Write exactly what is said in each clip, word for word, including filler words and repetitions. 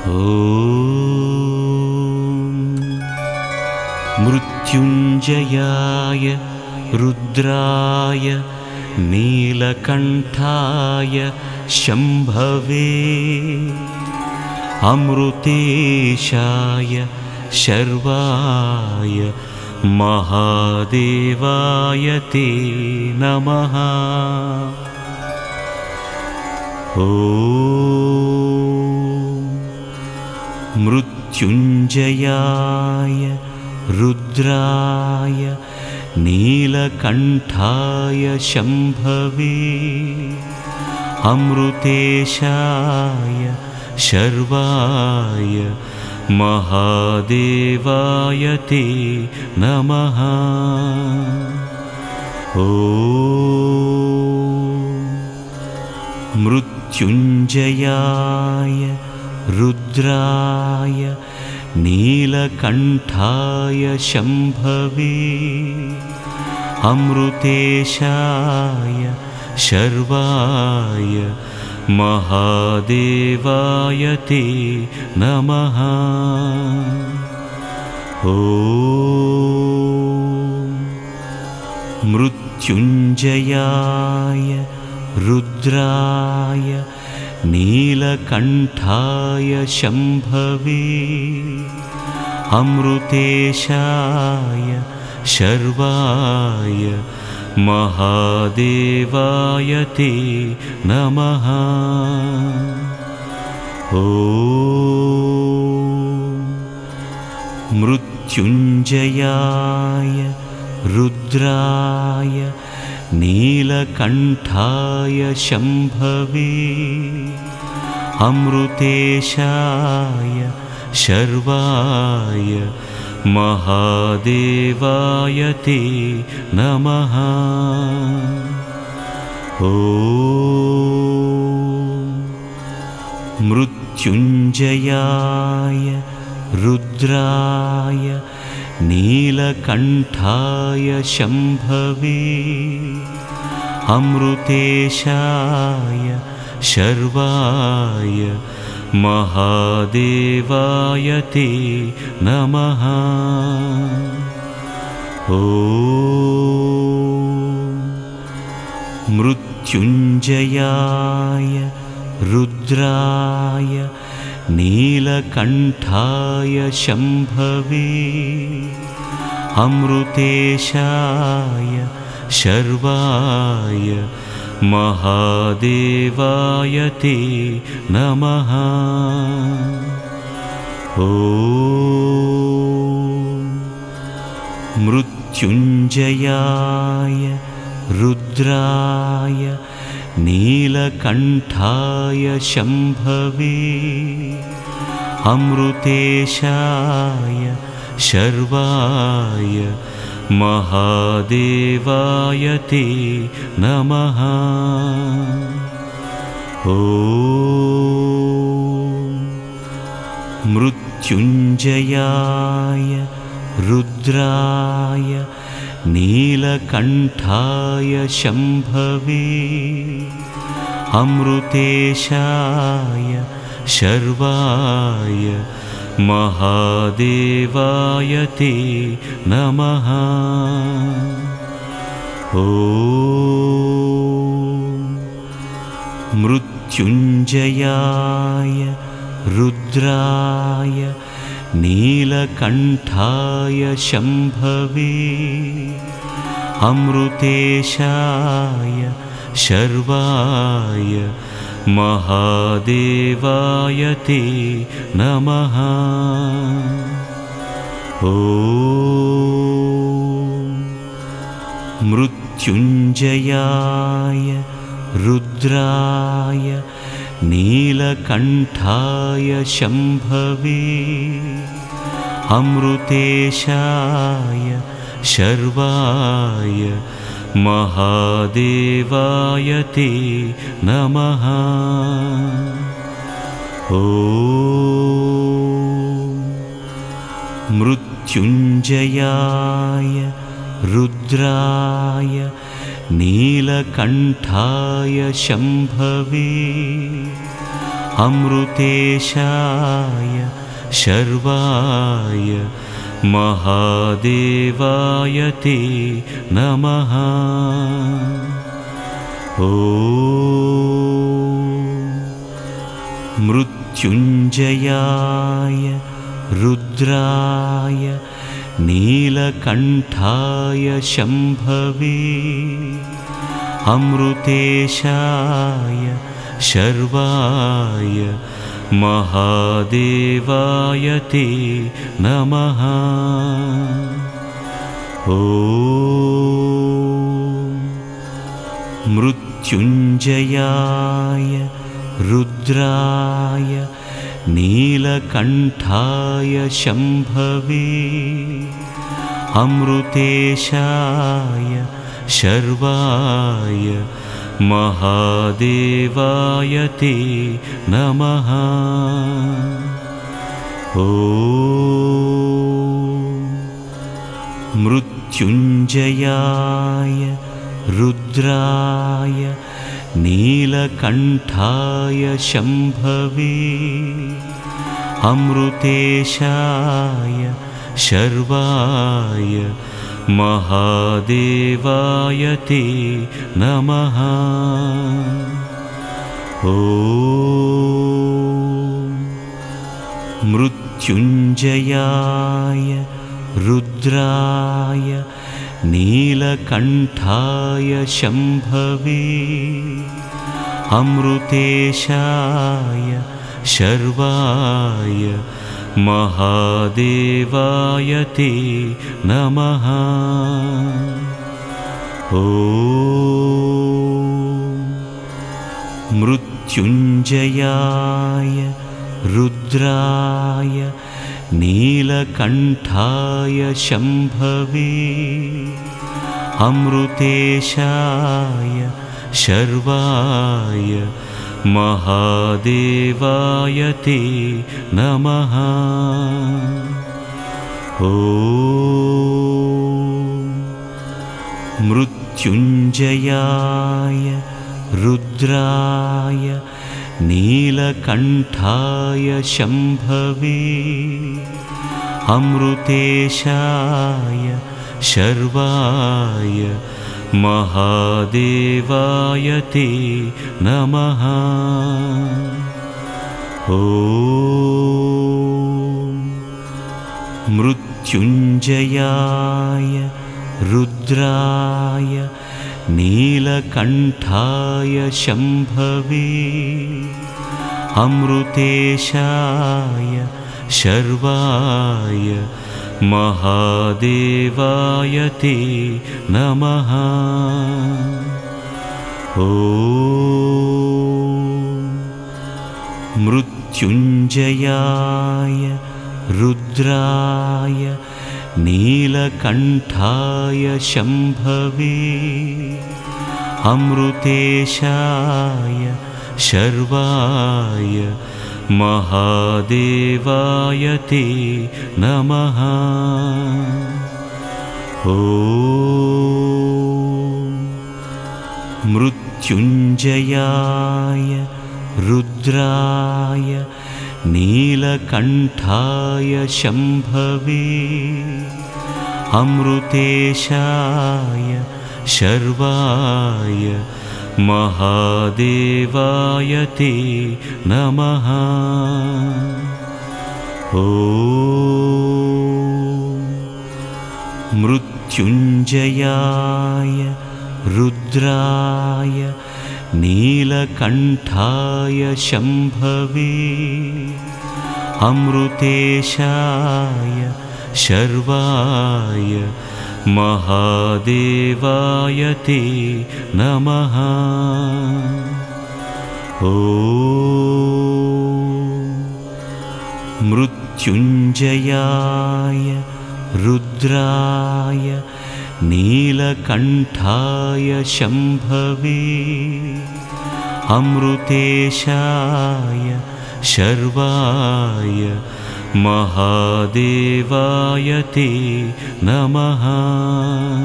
मृत्युञ्जयाय रुद्राय नीलकण्ठाय शम्भवे अमृतेशाय शर्वाय महादेवाय ते नमः। ॐ मृत्युञ्जयाय रुद्राय नीलकण्ठाय शम्भवे अमृतेशाय शर्वाय महादेवाय ते नमः। ॐ मृत्युञ्जयाय रुद्राय नीलकण्ठाय शम्भवे अमृतेशाय शर्वाय महादेवाय ते नमः। ॐ मृत्युञ्जयाय रुद्राय नीलकण्ठाय शम्भवे अमृतेशाय शर्वाय महादेवाय ते नमः। ॐ मृत्युञ्जयाय रुद्राय नीलकण्ठाय शम्भवे अमृतेशाय शर्वाय महादेवाय ते नमः। ॐ मृत्युञ्जयाय रुद्राय नीलकण्ठाय शम्भवे अमृतेशाय शर्वाय महादेवाय ते नमः। ॐ मृत्युञ्जयाय रुद्राय नीलकण्ठाय शम्भवे अमृतेशाय शर्वाय महादेवाय ते नमः। ॐ मृत्युञ्जयाय रुद्राय नीलकण्ठाय शम्भवे अमृतेशाय शर्वाय महादेवाय ते नमः। ॐ मृत्युञ्जयाय रुद्राय नीलकण्ठाय शम्भवे अमृतेशाय शर्वाय महादेवाय ते नमः। ॐ मृत्युञ्जयाय रुद्राय नीलकण्ठाय शम्भवे अमृतेशाय शर्वाय महादेवाय ते नमः। ॐ मृत्युञ्जयाय रुद्राय नीलकण्ठाय शम्भवे अमृतेशाय शर्वाय महादेवाय ते नमः। ॐ मृत्युञ्जयाय रुद्राय नीलकण्ठाय शम्भवे अमृतेशाय शर्वाय महादेवाय ते नमः। ॐ मृत्युञ्जयाय रुद्राय नीलकण्ठाय शम्भवे अमृतेशाय शर्वाय महादेवाय ते नमः। ॐ मृत्युञ्जयाय रुद्राय नीलकण्ठाय शम्भवे अमृतेशाय शर्वाय महादेवाय ते नमः। ॐ मृत्युञ्जयाय रुद्राय नीलकण्ठाय शम्भवे अमृतेशाय शर्वाय महादेवाय ते नमः। ॐ मृत्युञ्जयाय रुद्राय नीलकण्ठाय शम्भवे अमृतेशाय शर्वाय महादेवाय ते नमः। ॐ मृत्युञ्जयाय रुद्राय नीलकण्ठाय शम्भवे अमृतेशाय शर्वाय महादेवाय ते नमः। ॐ मृत्युञ्जयाय रुद्राय नीलकण्ठाय शम्भवे अमृतेशाय शर्वाय महादेवाय ते नमः। ॐ मृत्युञ्जयाय रुद्राय नीलकण्ठाय शम्भवे अमृतेशाय शर्वाय महादेवाय ते नमः। ॐ मृत्युञ्जयाय रुद्राय नीलकण्ठाय शम्भवे अमृतेशाय शर्वाय महादेवाय ते नमः। ॐ मृत्युञ्जयाय रुद्राय नीलकण्ठाय शम्भवे अमृतेशाय शर्वाय महादेवाय ते नमः। ॐ मृत्युञ्जयाय रुद्राय नीलकण्ठाय शम्भवे अमृतेशाय शर्वाय महादेवाय ते नमः। ॐ मृत्युञ्जयाय रुद्राय नीलकण्ठाय शम्भवे अमृतेशाय शर्वाय महादेवाय ते नमः।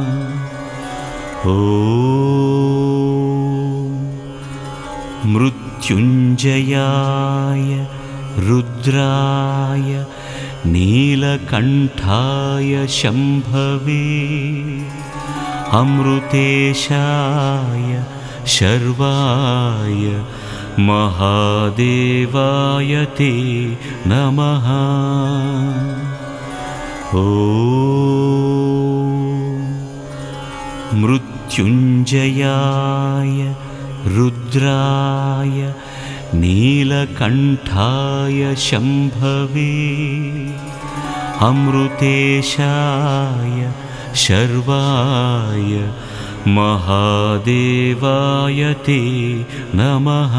ॐ मृत्युञ्जयाय मृत्युञ्जयाय रुद्राय नीलकण्ठाय शम्भवे अमृतेशाय शर्वाय महादेवाय ते नमः। ॐ मृत्युञ्जयाय रुद्राय नीलकण्ठाय शम्भवे अमृतेशाय शर्वाय महादेवाय ते नमः।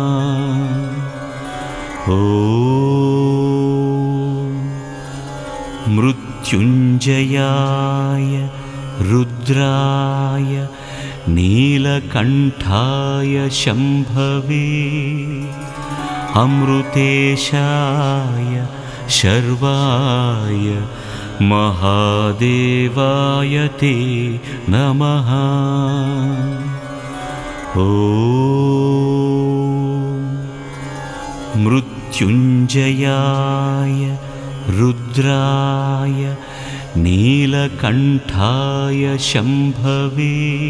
ॐ मृत्युञ्जयाय रुद्राय नीलकण्ठाय शम्भवे अमृतेशाय शर्वाय महादेवाय ते नमः। ॐ मृत्युञ्जयाय रुद्राय नीलकण्ठाय शम्भवे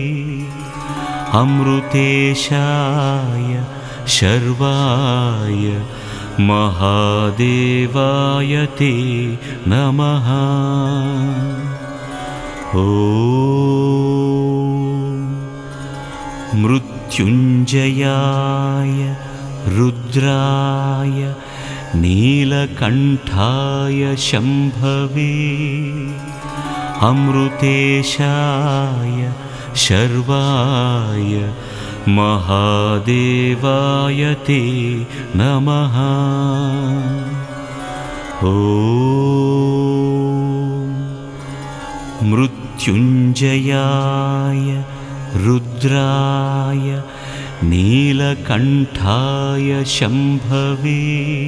अमृतेशाय शर्वाय महादेवाय ते नमः। ॐ मृत्युञ्जयाय रुद्राय नीलकण्ठाय शम्भवे अमृतेशाय शर्वाय महादेवाय ते नमः। ॐ मृत्युञ्जयाय रुद्राय नीलकण्ठाय शम्भवे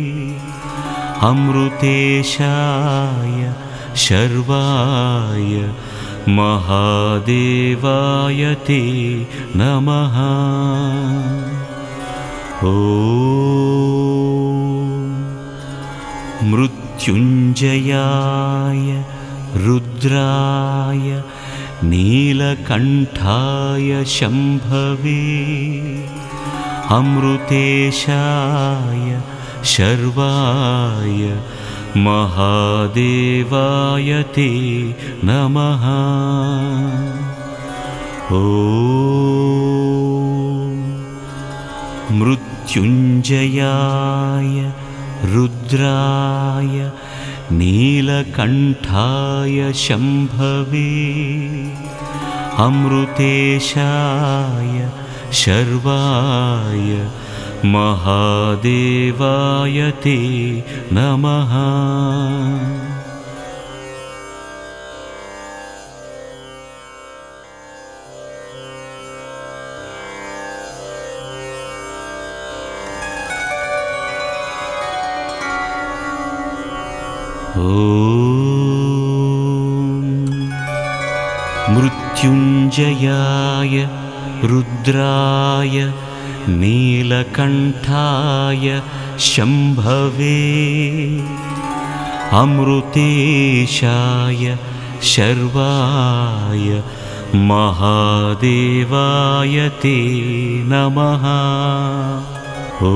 अमृतेशाय शर्वाय महादेवाय ते नमः। ॐ मृत्युञ्जयाय रुद्राय नीलकण्ठाय शम्भवे अमृतेशाय शर्वाय महादेवाय ते नमः। ॐ मृत्युञ्जयाय रुद्राय नीलकण्ठाय शम्भवे अमृतेशाय शर्वाय महादेवाय ते नमः। ॐ मृत्युञ्जयाय रुद्राय नीलकण्ठाय शम्भवे अमृतेशाय शर्वाय महादेवाय ते नमः। ॐ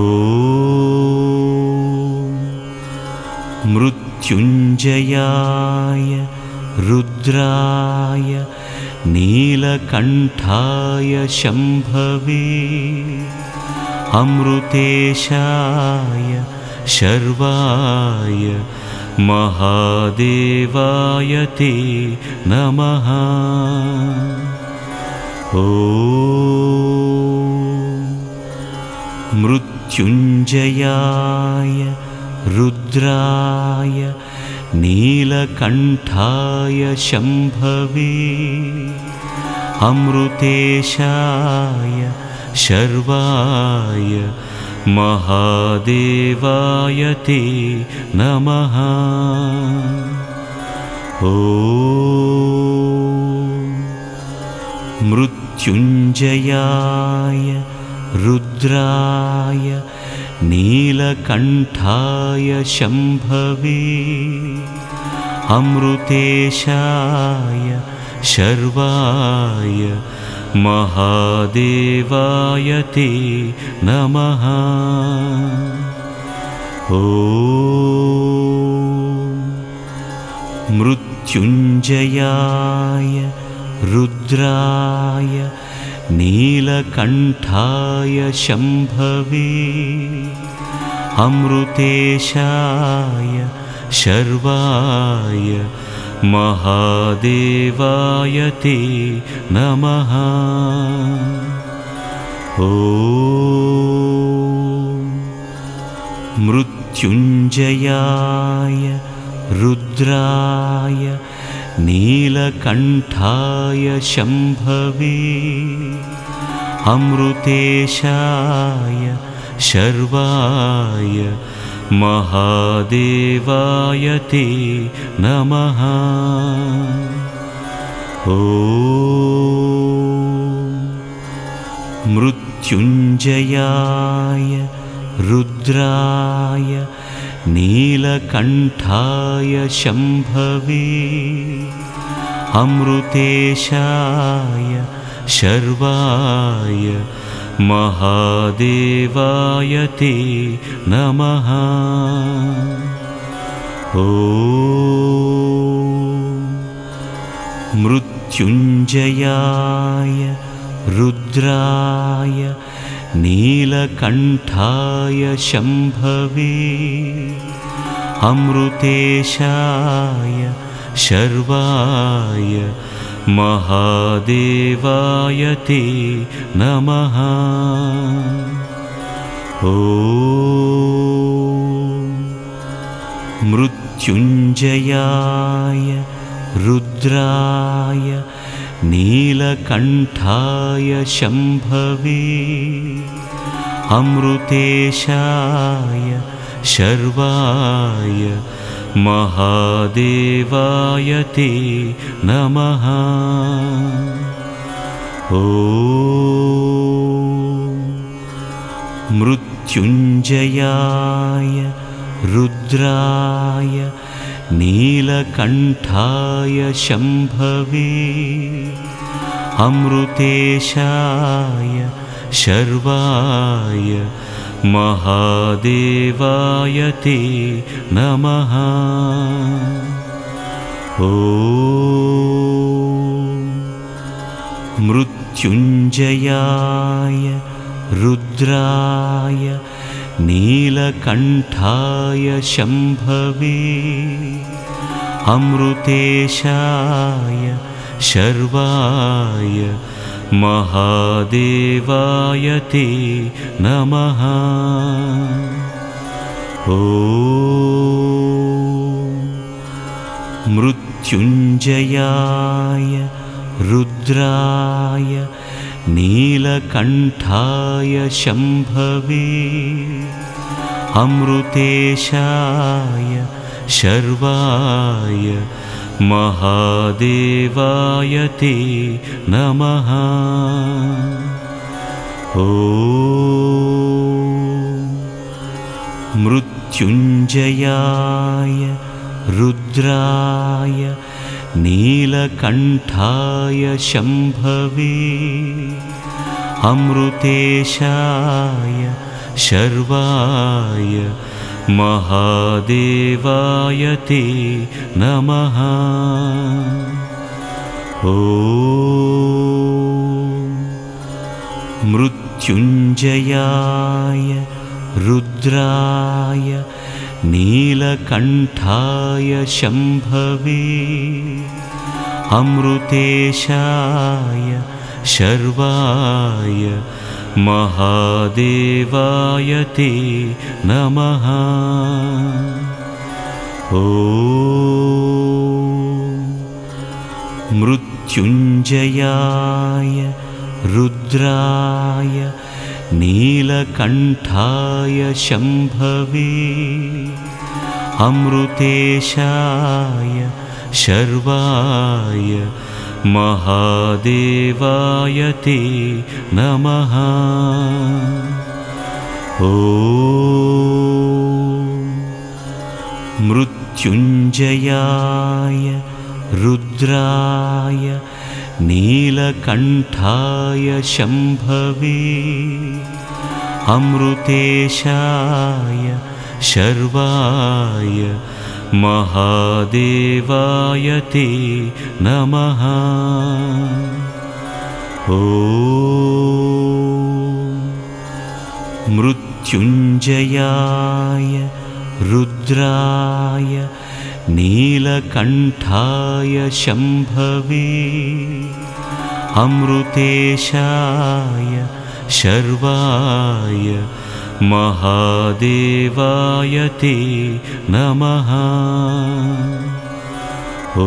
मृत्युञ्जयाय रुद्राय नीलकण्ठाय शम्भवे अमृतेशाय शर्वाय महादेवाय ते नमः। ॐ मृत्युञ्जयाय रुद्राय नीलकण्ठाय शम्भवे अमृतेशाय शर्वाय महादेवाय ते नमः। ॐ मृत्युञ्जयाय रुद्राय नीलकण्ठाय शम्भवे अमृतेशाय शर्वाय महादेवाय ते नमः। ॐ मृत्युञ्जयाय रुद्राय नीलकण्ठाय शम्भवे अमृतेशाय शर्वाय महादेवाय ते नमः। ॐ मृत्युञ्जयाय रुद्राय नीलकण्ठाय शम्भवे अमृतेशाय शर्वाय महादेवाय ते नमः। ॐ मृत्युञ्जयाय रुद्राय नीलकण्ठाय शम्भवे अमृतेशाय शर्वाय महादेवाय ते नमः। ॐ मृत्युञ्जयाय रुद्राय नीलकण्ठाय शम्भवे अमृतेशाय शर्वाय महादेवाय ते नमः। ॐ मृत्युञ्जयाय रुद्राय नीलकण्ठाय शम्भवे अमृतेशाय शर्वाय महादेवाय ते नमः। ॐ मृत्युञ्जयाय रुद्राय नीलकण्ठाय शम्भवे अमृतेशाय शर्वाय महादेवाय ते नमः। ॐ मृत्युञ्जयाय रुद्राय नीलकण्ठाय शम्भवे अमृतेशाय शर्वाय महादेवाय ते नमः। ॐ मृत्युञ्जयाय रुद्राय नीलकण्ठाय शम्भवे अमृतेशाय शर्वाय महादेवाय ते नमः। ॐ मृत्युञ्जयाय रुद्राय नीलकण्ठाय शम्भवे अमृतेशाय शर्वाय महादेवाय ते नमः। ॐ मृत्युञ्जयाय रुद्राय नीलकण्ठाय शम्भवे अमृतेशाय शर्वाय महादेवाय ते नमः। ॐ मृत्युञ्जयाय रुद्राय नीलकण्ठाय शम्भवे अमृतेशाय शर्वाय महादेवाय ते नमः। ॐ मृत्युञ्जयाय रुद्राय नीलकण्ठाय शम्भवे अमृतेशाय शर्वाय महादेवाय ते नमः। ॐ मृत्युञ्जयाय रुद्राय नीलकण्ठाय शम्भवे अमृतेशाय शर्वाय महादेवाय ते नमः। ॐ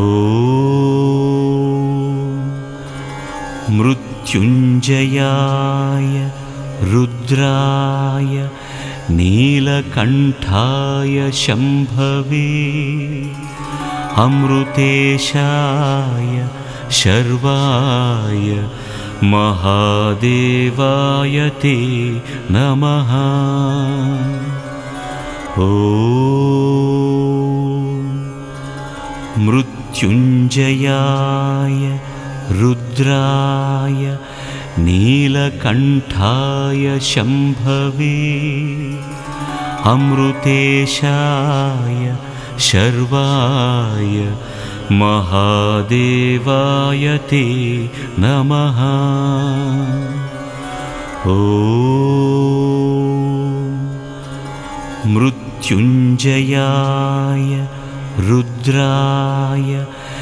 मृत्युञ्जयाय रुद्राय नीलकण्ठाय शम्भवे अमृतेशाय शर्वाय महादेवाय ते नमः। ॐ मृत्युञ्जयाय रुद्राय नीलकण्ठाय शम्भवे अमृतेशाय शर्वाय महादेवाय ते नमः। ॐ मृत्युञ्जयाय रुद्राय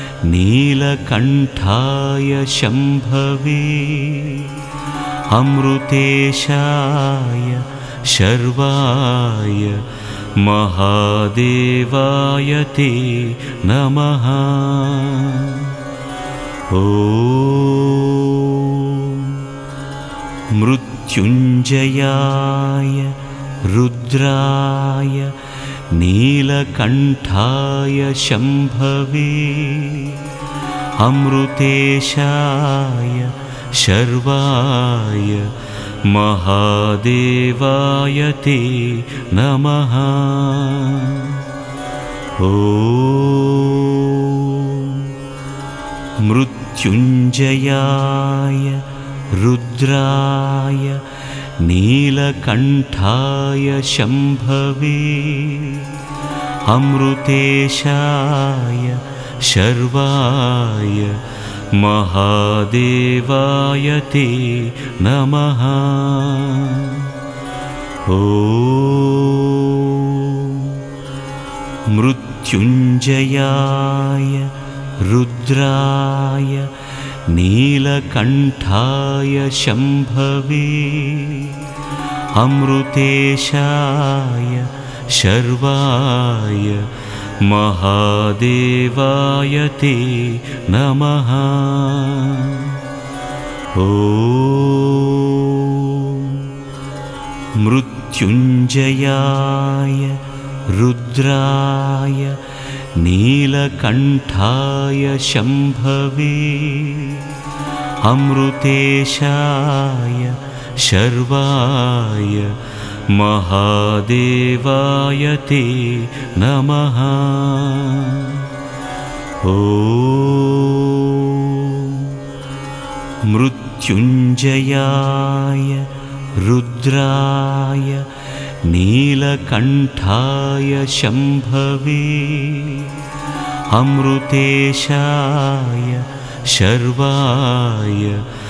नीलकण्ठाय शम्भवे अमृतेशाय शर्वाय महादेवाय ते नमः। ॐ मृत्युञ्जयाय रुद्राय नीलकण्ठाय शम्भवे अमृतेशाय शर्वाय महादेवाय ते नमः। ॐ मृत्युञ्जयाय रुद्राय नीलकण्ठाय शम्भवे अमृतेशाय शर्वाय महादेवाय ते नमः। ॐ मृत्युञ्जयाय रुद्राय नीलकण्ठाय शम्भवे अमृतेशाय शर्वाय महादेवाय ते नमः। ॐ मृत्युञ्जयाय रुद्राय नीलकण्ठाय शम्भवे अमृतेशाय शर्वाय महादेवाय ते नमः। ॐ मृत्युञ्जयाय रुद्राय नीलकण्ठाय शम्भवे अमृतेशाय शर्वाय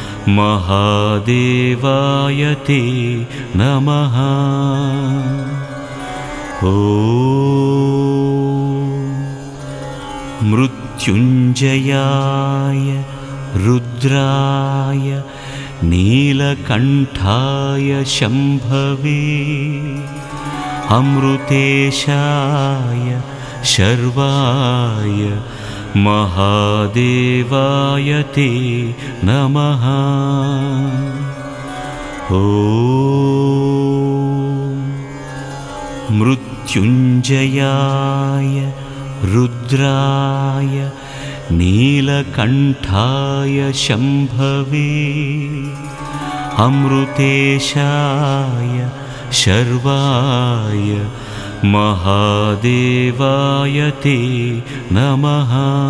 महादेवाय ते नमः। ॐ मृत्युञ्जयाय रुद्राय नीलकण्ठाय शम्भवे अमृतेशाय शर्वाय महादेवाय ते नमः। ॐ मृत्युञ्जयाय रुद्राय नीलकण्ठाय शम्भवे अमृतेशाय शर्वाय महादेवाय ते नमः।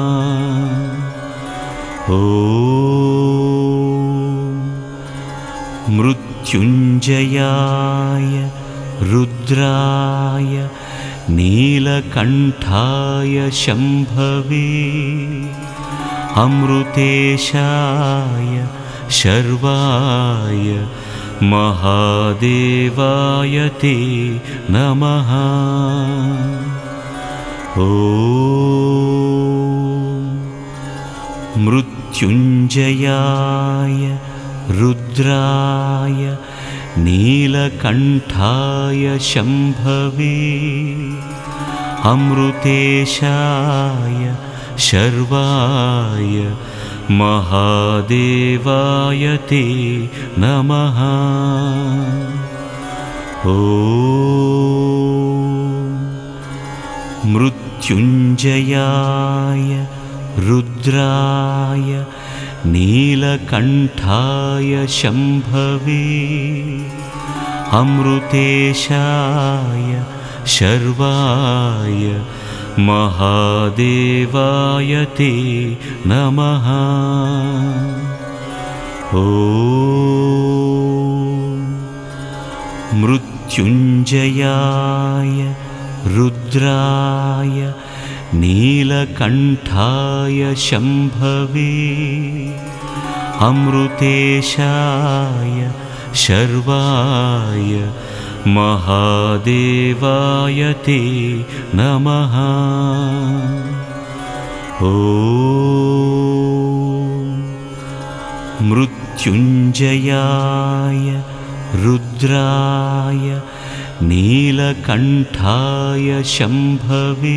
ॐ मृत्युञ्जयाय रुद्राय नीलकण्ठाय शम्भवे अमृतेशाय शर्वाय महादेवाय ते नमः। ॐ मृत्युञ्जयाय रुद्राय नीलकण्ठाय शम्भवे अमृतेशाय शर्वाय महादेवाय ते नमः। ॐ मृत्युञ्जयाय रुद्राय नीलकण्ठाय शम्भवे अमृतेशाय शर्वाय महादेवाय ते नमः। ॐ मृत्युञ्जयाय रुद्राय नीलकण्ठाय शम्भवे अमृतेशाय शर्वाय महादेवाय ते नमः। ॐ मृत्युञ्जयाय रुद्राय नीलकण्ठाय शम्भवे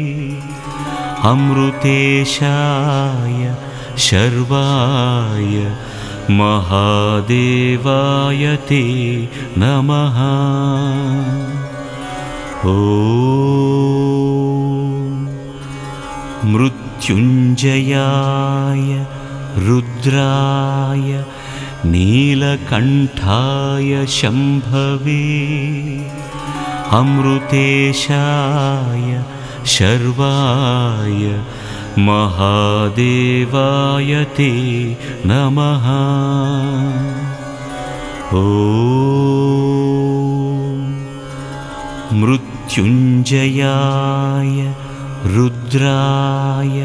अमृतेशाय शर्वाय महादेवाय ते नमः। ॐ मृत्युञ्जयाय रुद्राय नीलकण्ठाय शम्भवे अमृतेशाय शर्वाय महादेवाय ते नमः। ॐ मृत्युञ्जयाय रुद्राय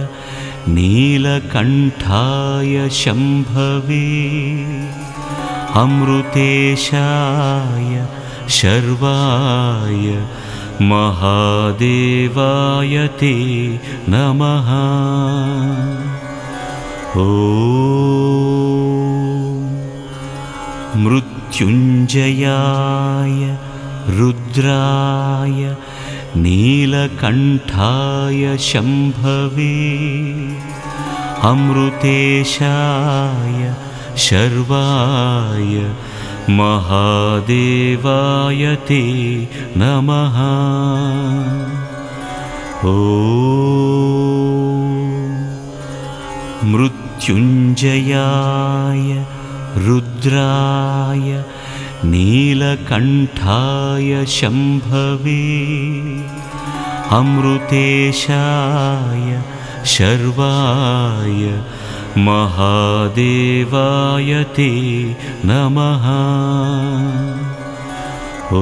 नीलकण्ठाय शम्भवे अमृतेशाय शर्वाय महादेवाय ते नमः। ॐ मृत्युञ्जयाय रुद्राय नीलकण्ठाय शम्भवे अमृतेशाय शर्वाय महादेवाय ते नमः। ॐ मृत्युञ्जयाय रुद्राय नीलकण्ठाय शम्भवे अमृतेशाय शर्वाय महादेवाय ते नमः। ॐ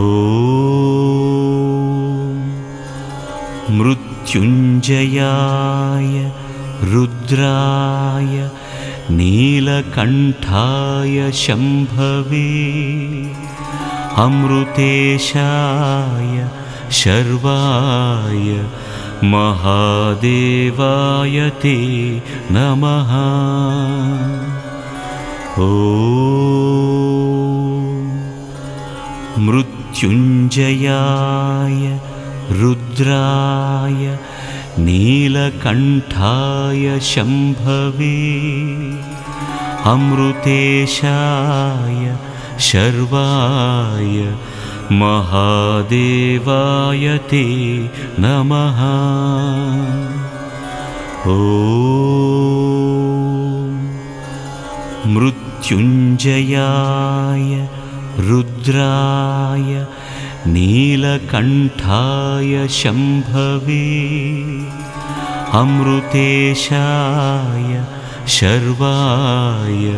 मृत्युञ्जयाय रुद्राय नीलकण्ठाय शम्भवे अमृतेशाय शर्वाय महादेवाय ते नमः। ॐ मृत्युञ्जयाय रुद्राय नीलकण्ठाय शम्भवे अमृतेशाय शर्वाय महादेवाय ते नमः। ॐ ॐ मृत्युञ्जयाय रुद्राय नीलकण्ठाय शम्भवे अमृतेशाय शर्वाय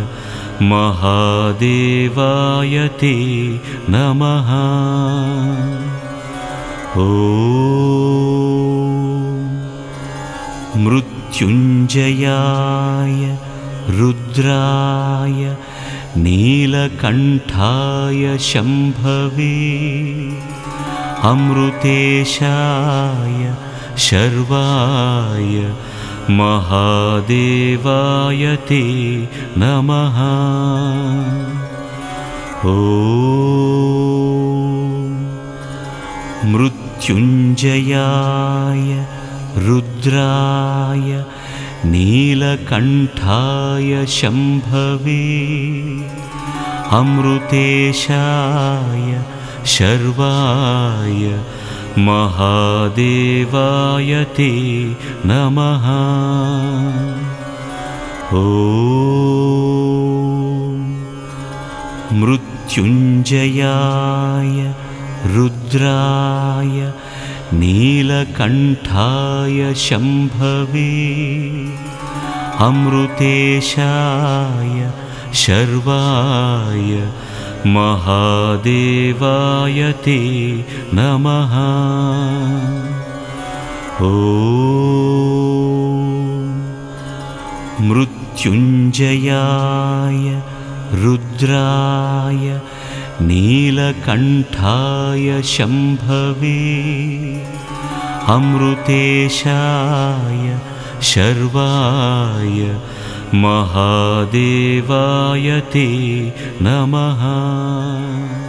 महादेवाय ते नमः। ॐ मृत्युञ्जयाय रुद्राय नीलकण्ठाय शम्भवे अमृतेशाय शर्वाय महादेवाय ते नमः। ॐ मृत्युञ्जयाय रुद्राय नीलकण्ठाय शम्भवे अमृतेशाय शर्वाय महादेवाय ते नमः। ॐ मृत्युञ्जयाय रुद्राय नीलकण्ठाय शम्भवे अमृतेशाय शर्वाय महादेवाय ते नमः। ॐ मृत्युञ्जयाय रुद्राय नीलकण्ठाय शम्भवे अमृतेशाय शर्वाय महादेवाय ते नमः।